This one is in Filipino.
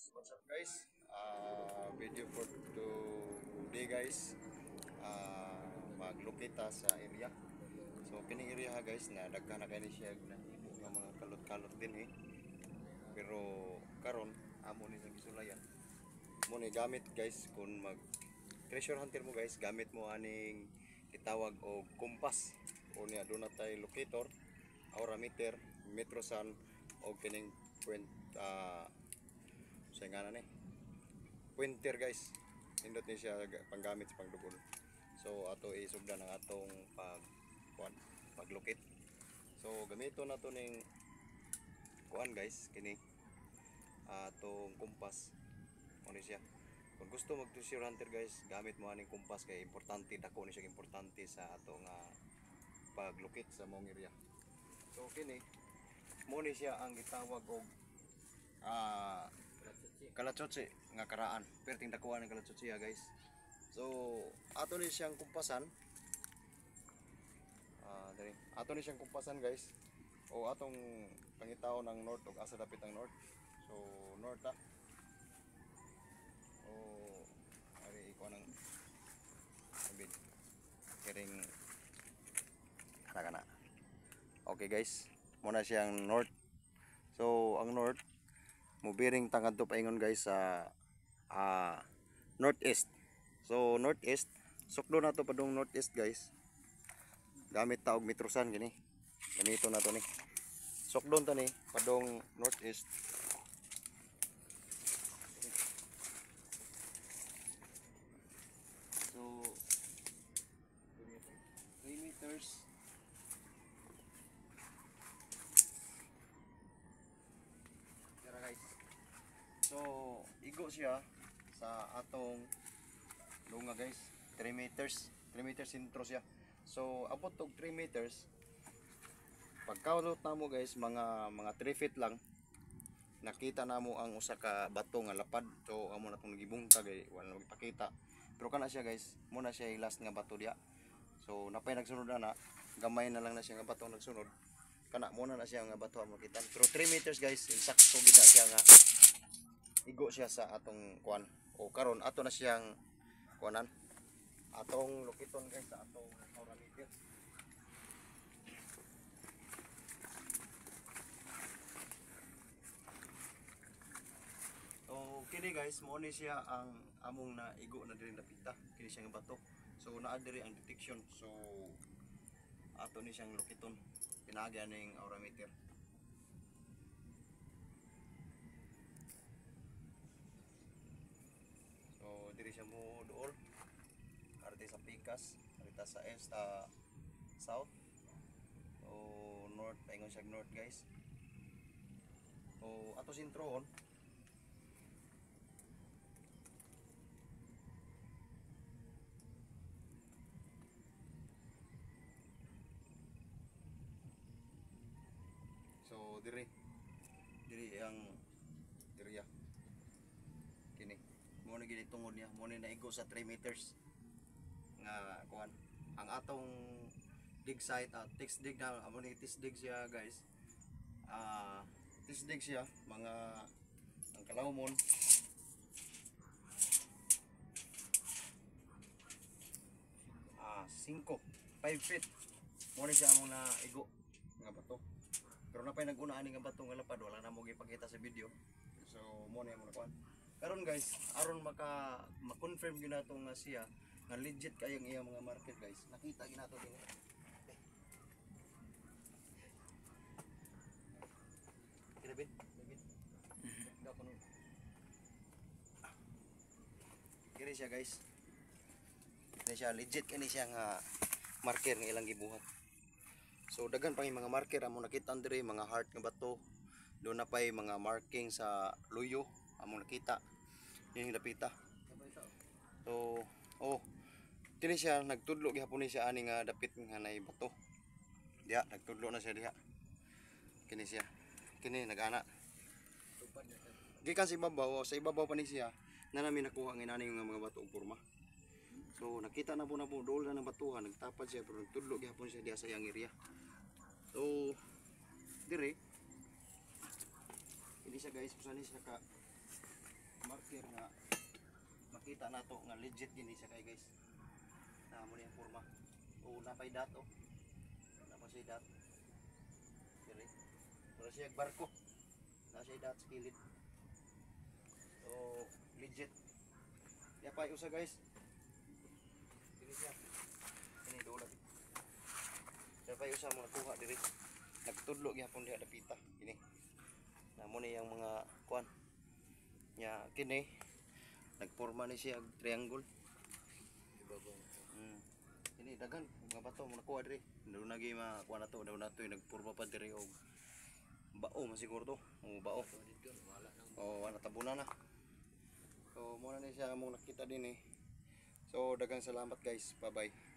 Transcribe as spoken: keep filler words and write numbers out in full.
What's up guys? Uh, video for today guys. Uh, maglocate ta sa area. So kining area ha guys na daghan na kani siya na himo nga mga kalot-kalot din eh. Pero karon amo ni sa gisulayan. Mo ni gamit guys kung mag treasure hunter mo guys, gamit mo aning itawag og kompas. O niya do na tay locator, aurameter, metrosan o kining point uh, sa ngana ni pointer guys, nindot ni siya panggamit sa pangdugol. So ato isugdan ang atong pag kuan paglocate. So gamito na to ning kuan guys kini atong kompas mo ni siya. Kung gusto mag treasure hunter guys, gamit mo aning kompas kay importante, dako ni siya importante sa atong uh, paglocate sa mong area. So kini mo ni siya ang gitawag og ah kalatsotsi nga karaan, perting dakuan ng kalatsotsi ya guys. So ato ni siyang kumpasan, ah dali ato ni siyang kumpasan guys, o atong pangitaw ng north o asa dapit ang north. So north ta o ari iko nang sabid kiring kana kana. Okay guys, muna siyang north. So ang north mo bearing tangad to paingon guys sa uh, northeast. So northeast, sukdo na to padung northeast guys. Gamit ta og metrosan gini. Ganito na to ni. Sukdon ta ni padung northeast. So three meters. Tara guys. So igo siya sa atong lunga guys, three meters, three meters intro siya. So abot og three meters, pagkaulot na mo guys, mga mga three feet lang, nakita na mo ang usa ka bato nga lapad. So amo na tong nagibungka kay wala magpakita, pero kana siya guys, muna siya yung last nga bato diya. So napay nagsunod na, gamay na lang na siya nga bato nagsunod, kana muna na siya nga bato ang makita. Pero three meters guys, insakto gid siya nga igo siya sa atong kuan. O karon ato na siyang kuanan, atong lokiton guys sa atong aurameter. So kini guys, mo ni siya ang among na igo na diri napita, kini siya nga bato. So naa diri ang detection. So ato ni siyang lokiton, pinagi ning aurameter. So diri siya mo duol, arti sa pikas, arita sa east, uh, south o north, paingon siya north guys. O ato sintroon, so diri diri ang area kini mo na gini tungod niya, mo na naigo sa three meters nga kuan ang atong dig site. Uh, text dig na amo ni text dig siya guys. Ah uh, text dig siya mga ang kalawmon ah five feet mo ni siya among na igo nga bato. Pero napay nag-una ani nga bato nga lapad, wala na mo gipakita sa video. So mo na mo na kuan karon guys, aron maka ma-confirm gyud nato nga siya nga legit kayang iya mga market guys. Nakita gyud nato din. Kinabin, kinabin. Daw kuno. Kini siya guys. Kini siya legit, kini siya nga marker nga ilang gibuhat. So daghan pang mga marker amo nakita diri, mga heart nga bato. Doon na pay mga marking sa luyo amo nakita. Yung dapita. So oh, kini siya nagtudlo gihapon ni siya ani nga dapit nga nay bato. Diha nagtudlo na siya diha. Kini siya. Kini nag-ana. Gikan sa ibabaw, sa ibabaw pa ni siya na namin nakuha ng inani nga mga bato og porma. So nakita na po na po dool na ng batuhan, nagtapad siya pero nagtudlo gihapon siya diha sa iyang area. So dire hindi siya guys, pusa ni siya ka marker nga makita nato nga legit gini siya kay guys. Na mo ni ang porma. O napay dato. Napa siya dat. Dire. Pero siya barko. Na siya dat sa kilid. So legit. Ya pa usa guys. Ini siya. Ini dola. Ya pa usa mo nakuha diri. Nagtudlo gyapon diha dapita. Ini. Na mo ni ang mga kuan. Nya kini nagporma ni siya og triangle. Hmm. Ini dagan mga bato mo nakuha diri. Daw nagi makuha na to, daw nato nagporma pa diri og bao man siguro to. O bao. O wala tabunan na. So mo na ni siya among nakita din eh. So dagang salamat guys. Bye bye.